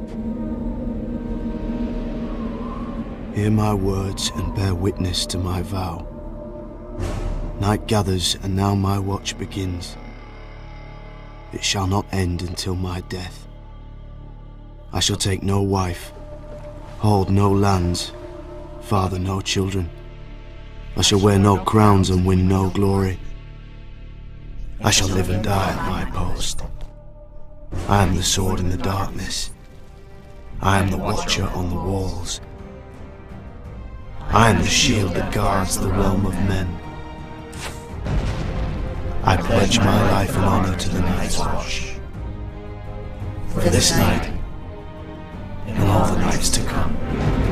Hear my words and bear witness to my vow. Night gathers and now my watch begins. It shall not end until my death. I shall take no wife, hold no lands, father no children. I shall wear no crowns and win no glory. I shall live and die at my post. I am the sword in the darkness. I am the watcher on the walls. I am the shield that guards the realm of men. I pledge my life and honor to the Night's Watch. For this night, and all the nights to come.